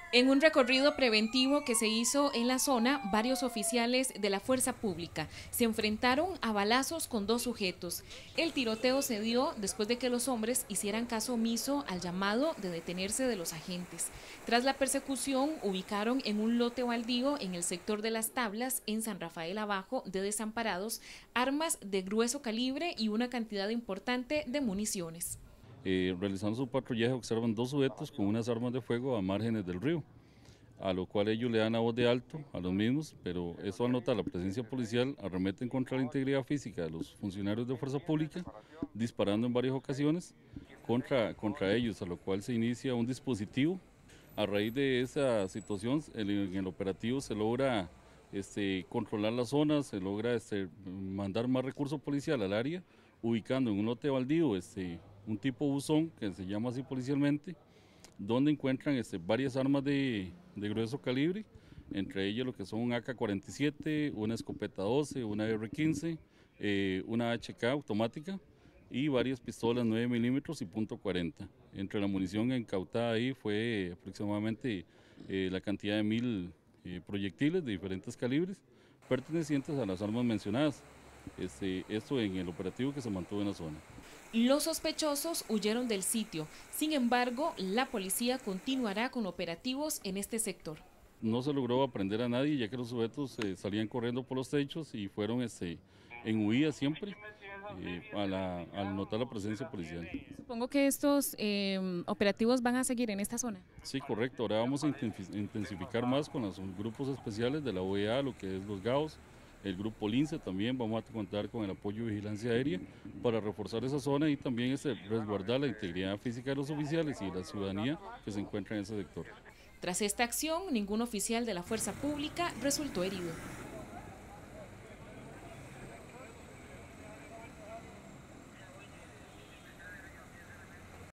En un recorrido preventivo que se hizo en la zona, varios oficiales de la fuerza pública se enfrentaron a balazos con dos sujetos. El tiroteo se dio después de que los hombres hicieran caso omiso al llamado de detenerse de los agentes. Tras la persecución, ubicaron en un lote baldío en el sector de Las Tablas, en San Rafael Abajo, de Desamparados, armas de grueso calibre y una cantidad importante de municiones. Realizando su patrullaje observan dos sujetos con unas armas de fuego a márgenes del río, a lo cual ellos le dan a voz de alto a los mismos, pero eso al notar la presencia policial arremeten contra la integridad física de los funcionarios de fuerza pública, disparando en varias ocasiones contra ellos, a lo cual se inicia un dispositivo. A raíz de esa situación, en el operativo se logra controlar la zona, se logra mandar más recursos policial al área, ubicando en un lote baldío un tipo buzón, que se llama así policialmente, donde encuentran varias armas de grueso calibre, entre ellas lo que son un AK-47, una escopeta 12, una R-15, una HK automática y varias pistolas 9 milímetros y .40. Entre la munición incautada ahí fue aproximadamente la cantidad de 1000 proyectiles de diferentes calibres pertenecientes a las armas mencionadas. Esto en el operativo que se mantuvo en la zona. Los sospechosos huyeron del sitio. Sin embargo, la policía continuará con operativos en este sector. No se logró aprender a nadie, ya que los sujetos salían corriendo por los techos y fueron en huida siempre al notar la presencia policial. Supongo que estos operativos van a seguir en esta zona. Sí, correcto. Ahora vamos a intensificar más con los grupos especiales de la OEA, lo que es los GAOS, el grupo LINCE también. Vamos a contar con el apoyo de vigilancia aérea para reforzar esa zona y también resguardar la integridad física de los oficiales y la ciudadanía que se encuentra en ese sector. Tras esta acción, ningún oficial de la fuerza pública resultó herido.